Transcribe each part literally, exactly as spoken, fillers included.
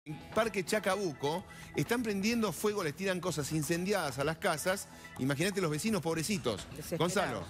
En Parque Chacabuco están prendiendo fuego, les tiran cosas incendiadas a las casas. Imagínate los vecinos pobrecitos. Gonzalo.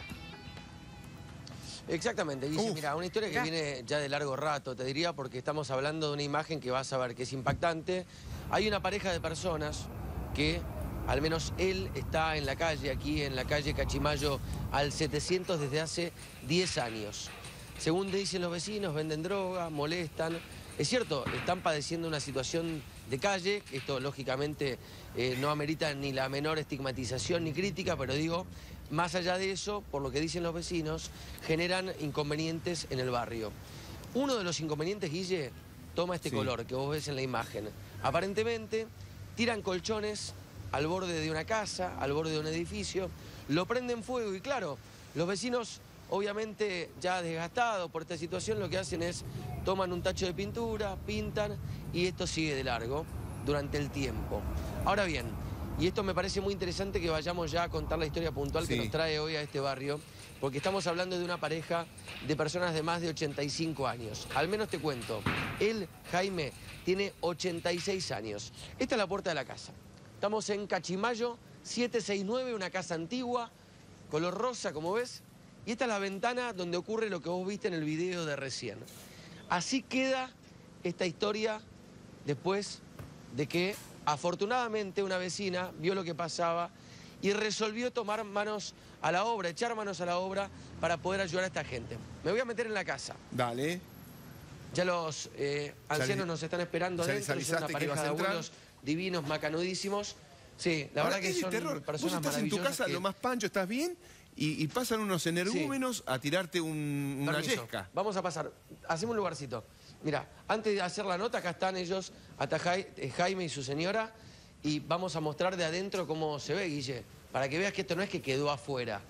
Exactamente, dice, mira, una historia que ya viene ya de largo rato, te diría, porque estamos hablando de una imagen que vas a ver que es impactante. Hay una pareja de personas que, al menos él, está en la calle, aquí en la calle Cachimayo al setecientos desde hace diez años. Según dicen los vecinos, venden droga, molestan. Es cierto, están padeciendo una situación de calle, esto lógicamente eh, no amerita ni la menor estigmatización ni crítica, pero digo, más allá de eso, por lo que dicen los vecinos, generan inconvenientes en el barrio. Uno de los inconvenientes, Guille, toma este sí. color que vos ves en la imagen. Aparentemente, tiran colchones al borde de una casa, al borde de un edificio, lo prenden fuego y claro, los vecinos, obviamente ya desgastados por esta situación, lo que hacen es toman un tacho de pintura, pintan y esto sigue de largo durante el tiempo. Ahora bien, y esto me parece muy interesante que vayamos ya a contar la historia puntual sí. que nos trae hoy a este barrio, porque estamos hablando de una pareja de personas de más de ochenta y cinco años. Al menos te cuento, él, Jaime, tiene ochenta y seis años. Esta es la puerta de la casa. Estamos en Cachimayo, setecientos sesenta y nueve, una casa antigua, color rosa, como ves. Y esta es la ventana donde ocurre lo que vos viste en el video de recién. Así queda esta historia después de que, afortunadamente, una vecina vio lo que pasaba y resolvió tomar manos a la obra, echar manos a la obra para poder ayudar a esta gente. Me voy a meter en la casa. Dale. Ya los eh, ancianos nos están esperando adentro, son una pareja de abuelos divinos, macanudísimos. Sí, la Ahora, verdad que son terror. personas Vos estás en tu casa, que... lo más pancho, ¿estás bien? Y, y pasan unos energúmenos sí. a tirarte un, una Permiso. yesca. Vamos a pasar. Hacemos un lugarcito. Mira, antes de hacer la nota, acá están ellos, Atajay, Jaime y su señora, y vamos a mostrar de adentro cómo se ve, Guille, para que veas que esto no es que quedó afuera.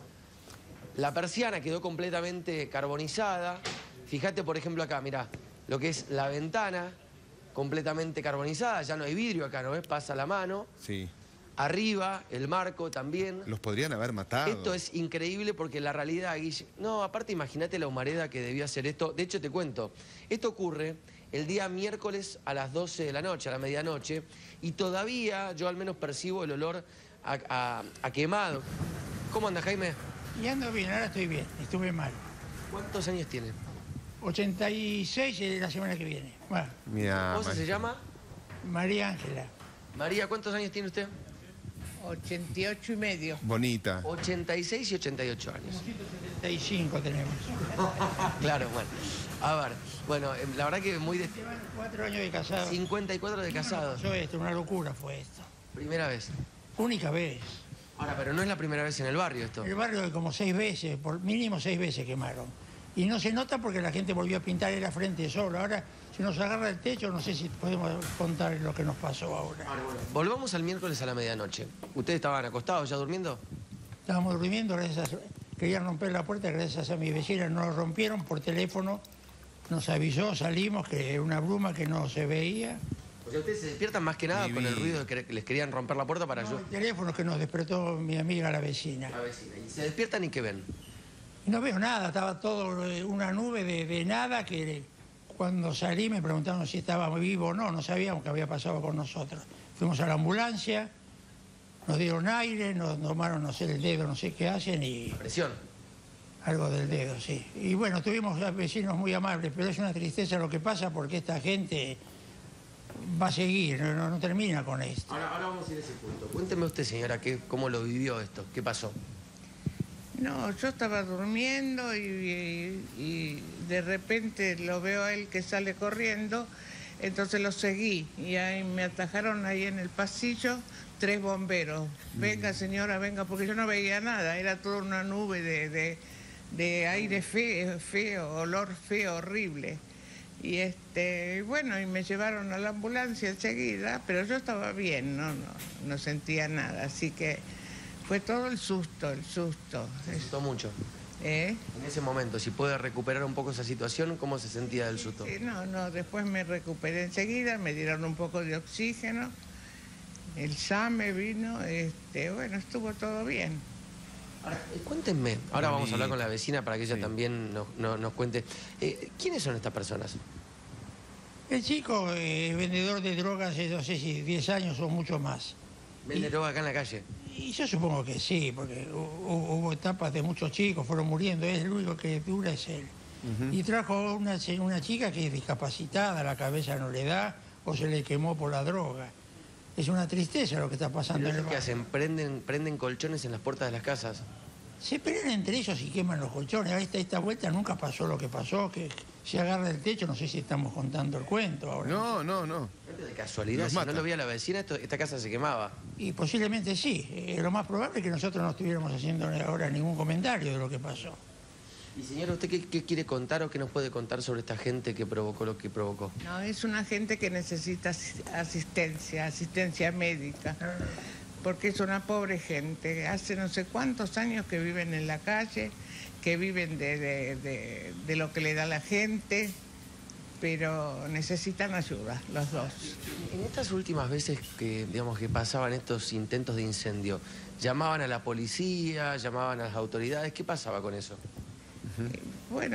La persiana quedó completamente carbonizada. Fíjate, por ejemplo, acá, mira, lo que es la ventana, completamente carbonizada. Ya no hay vidrio acá, ¿no ves? Pasa la mano. Sí. Arriba, el marco también. Los podrían haber matado. Esto es increíble porque la realidad, Guille... No, aparte imagínate la humareda que debió hacer esto. De hecho, te cuento, esto ocurre el día miércoles a las doce de la noche, a la medianoche, y todavía yo al menos percibo el olor a, a, a quemado. ¿Cómo anda, Jaime? Y ando bien, ahora estoy bien, estuve mal. ¿Cuántos años tiene? ochenta y seis la semana que viene. Bueno. Mira, ¿Cómo se llama? María Ángela. María, ¿cuántos años tiene usted? ochenta y ocho y medio. Bonita. ochenta y seis y ochenta y ocho años. ciento setenta y cinco tenemos. Claro, bueno. A ver, bueno, la verdad que muy... De... Llevan cuatro años de casado. cincuenta y cuatro de casado. Yo esto, una locura fue esto. Primera vez. Única vez. Ahora, pero no es la primera vez en el barrio esto. El barrio como seis veces, por mínimo seis veces quemaron. Y no se nota porque la gente volvió a pintar el frente solo. Ahora, si nos agarra el techo, no sé si podemos contar lo que nos pasó ahora. Ahora bueno. Volvamos al miércoles a la medianoche. ¿Ustedes estaban acostados ya durmiendo? Estábamos durmiendo, gracias a... querían romper la puerta, gracias a mi vecina no lo rompieron por teléfono. Nos avisó, salimos, que era una bruma que no se veía. O sea, ustedes se despiertan más que nada Mi con el vida. ruido de que les querían romper la puerta para No, yo... el teléfono que nos despertó mi amiga, la vecina. La vecina. Y se despiertan y ¿qué ven? Y no veo nada, estaba todo eh, una nube de, de nada que cuando salí me preguntaron si estábamos vivos o no, no sabíamos qué había pasado con nosotros. Fuimos a la ambulancia, nos dieron aire, nos tomaron, no sé, el dedo, no sé qué hacen y... Presión. Algo del dedo, sí. Y bueno, tuvimos vecinos muy amables, pero es una tristeza lo que pasa porque esta gente va a seguir, no, no termina con esto. Ahora, ahora vamos a ir a ese punto. Cuénteme usted, señora, ¿qué, cómo lo vivió esto? ¿Qué pasó? No, yo estaba durmiendo y, y, y de repente lo veo a él que sale corriendo, entonces lo seguí y ahí me atajaron ahí en el pasillo tres bomberos. Venga señora, venga, porque yo no veía nada, era toda una nube de, de, de aire feo, feo, olor feo, horrible. Y este, bueno, y me llevaron a la ambulancia enseguida, pero yo estaba bien, no, no, no sentía nada, así que... Fue todo el susto, el susto. Se asustó mucho. ¿Eh? En ese momento, si puede recuperar un poco esa situación, ¿cómo se sentía del susto? Sí, no, no, después me recuperé enseguida, me dieron un poco de oxígeno, el SAME vino, este, bueno, estuvo todo bien. Ahora, eh, cuéntenme, ahora vamos a hablar con la vecina para que ella sí. también nos, nos, nos cuente. Eh, ¿Quiénes son estas personas? El chico es vendedor de drogas hace, no sé si diez años o mucho más. ¿Vende Y- droga acá en la calle? Y yo supongo que sí, porque hu- hubo etapas de muchos chicos, fueron muriendo, es el único que dura es él. Y trajo una, che- una chica que es discapacitada, la cabeza no le da o se le quemó por la droga. Es una tristeza lo que está pasando en el ¿Qué barrio. hacen? ¿Prenden, ¿Prenden colchones en las puertas de las casas? Se pelean entre ellos y queman los colchones. Esta, esta vuelta nunca pasó lo que pasó, que se agarra el techo, no sé si estamos contando el cuento ahora. No, no, no. De casualidad, Los si no mata. lo veía la vecina, esto- esta casa se quemaba. Y posiblemente sí. Eh, lo más probable es que nosotros no estuviéramos haciendo ahora ningún comentario de lo que pasó. Y señora, ¿usted qué, qué quiere contar o qué nos puede contar sobre esta gente que provocó lo que provocó? No, es una gente que necesita asi- asistencia, asistencia médica, porque es una pobre gente. Hace no sé cuántos años que viven en la calle, que viven de, de- de- de lo que le da la gente, pero necesitan ayuda, los dos. En estas últimas veces que, digamos, que pasaban estos intentos de incendio, ¿llamaban a la policía, llamaban a las autoridades? ¿Qué pasaba con eso? Bueno,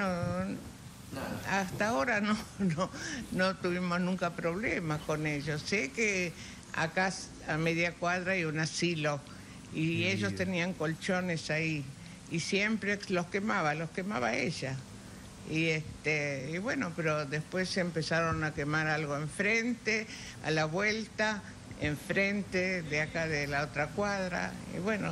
hasta ahora no, no, no tuvimos nunca problemas con ellos. Sé que acá a media cuadra hay un asilo y ellos tenían colchones ahí y siempre los quemaba, los quemaba ella. Y este, y bueno, pero después se empezaron a quemar algo enfrente, a la vuelta, enfrente, de acá de la otra cuadra. Y bueno,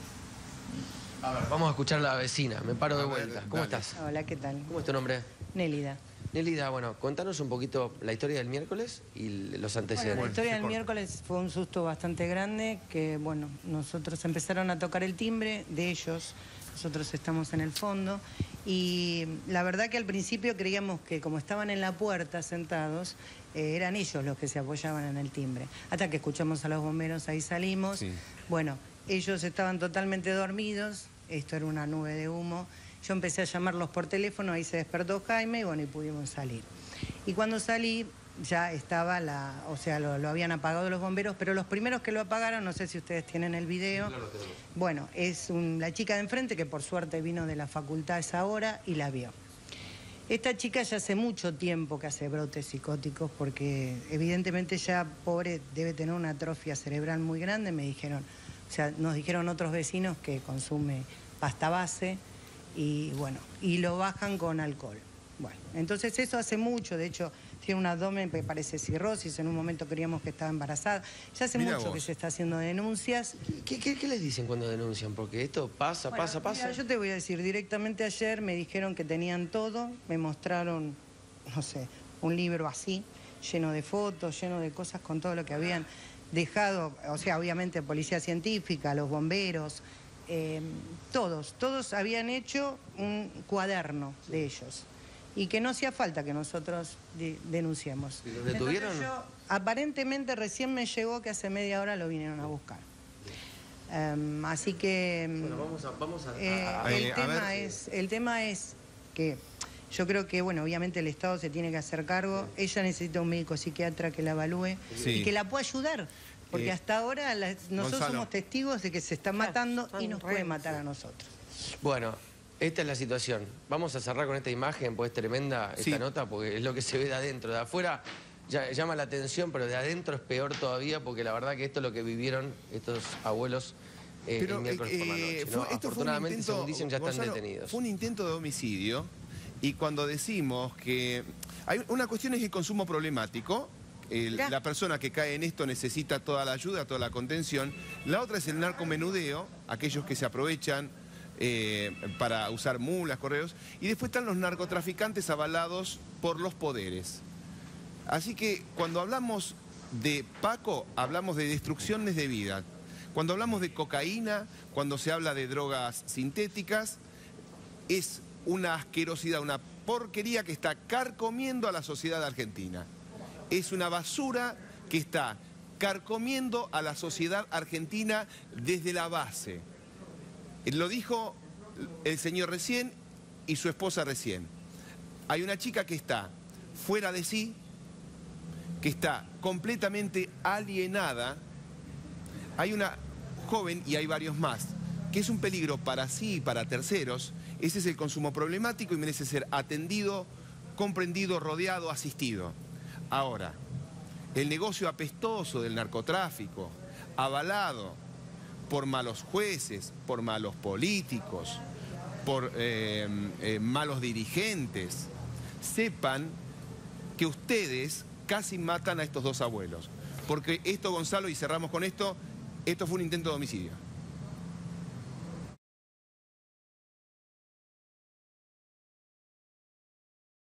A ver, vamos a escuchar a la vecina. Me paro de A ver, vuelta. ¿Cómo dale. estás? Hola, ¿qué tal? ¿Cómo es tu nombre? Nélida. Nelida, bueno, contanos un poquito la historia del miércoles y l- los Bueno, antecedentes. la historia se del corta. miércoles fue un susto bastante grande, que bueno, nosotros empezaron a tocar el timbre de ellos, nosotros estamos en el fondo, y la verdad que al principio creíamos que como estaban en la puerta sentados, eh, eran ellos los que se apoyaban en el timbre. Hasta que escuchamos a los bomberos, ahí salimos. Sí. Bueno, ellos estaban totalmente dormidos, esto era una nube de humo. Yo empecé a llamarlos por teléfono, ahí se despertó Jaime y bueno, y pudimos salir. Y cuando salí ya estaba la, o sea, lo, lo habían apagado los bomberos, pero los primeros que lo apagaron, no sé si ustedes tienen el video. Bueno, es un- la chica de enfrente que por suerte vino de la facultad a esa hora y la vio. Esta chica ya hace mucho tiempo que hace brotes psicóticos porque evidentemente ya pobre debe tener una atrofia cerebral muy grande, me dijeron. O sea, nos dijeron otros vecinos que consume pasta base y bueno, y lo bajan con alcohol. Bueno, entonces eso hace mucho, de hecho tiene un abdomen que parece cirrosis, en un momento creíamos que estaba embarazada. Ya hace Mirá mucho vos. que se está haciendo denuncias. ¿Qué, qué- qué les dicen cuando denuncian? Porque esto pasa, Bueno, pasa, pasa. mira, yo te voy a decir, directamente ayer me dijeron que tenían todo, me mostraron, no sé, un libro así, lleno de fotos, lleno de cosas con todo lo que habían dejado, o sea, obviamente policía científica, los bomberos, eh, todos, todos habían hecho un cuaderno de ellos y que no hacía falta que nosotros de- denunciemos. ¿Y los detuvieron? Entonces yo, aparentemente recién me llegó que hace media hora lo vinieron a buscar. Em, así que em, Bueno, vamos a... Vamos a, eh, a- a- el, Eh, a tema ver. es, el tema es que yo creo que, bueno, obviamente el Estado se tiene que hacer cargo. Ella necesita un médico psiquiatra que la evalúe Sí. y que la pueda ayudar. Porque Eh, hasta ahora la- nosotros Gonzalo. somos testigos de que se están matando están y nos re- puede matar a nosotros. Bueno, esta es la situación. Vamos a cerrar con esta imagen, pues es tremenda esta Sí. nota, porque es lo que se ve de adentro. De afuera ya, llama la atención, pero de adentro es peor todavía, porque la verdad que esto es lo que vivieron estos abuelos eh, Pero el miércoles por la eh, noche. fue- ¿no? esto fue un Afortunadamente, intento, según dicen, ya están Gonzalo, detenidos. Fue un intento de homicidio y cuando decimos que... Hay una cuestión es el consumo problemático. El- Mirá. la persona que cae en esto necesita toda la ayuda, toda la contención. La otra es el narcomenudeo, aquellos que se aprovechan eh, para usar mulas, correos. Y después están los narcotraficantes avalados por los poderes. Así que cuando hablamos de Paco, hablamos de destrucciones de vida. Cuando hablamos de cocaína, cuando se habla de drogas sintéticas, es una asquerosidad, una porquería que está carcomiendo a la sociedad argentina. Es una basura que está carcomiendo a la sociedad argentina desde la base. Lo dijo el señor recién y su esposa recién. Hay una chica que está fuera de sí, que está completamente alienada. Hay una joven, y hay varios más, que es un peligro para sí y para terceros. Ese es el consumo problemático y merece ser atendido, comprendido, rodeado, asistido. Ahora, el negocio apestoso del narcotráfico, avalado por malos jueces, por malos políticos, por eh, eh, malos dirigentes, sepan que ustedes casi matan a estos dos abuelos. Porque esto, Gonzalo, y cerramos con esto, esto fue un intento de homicidio.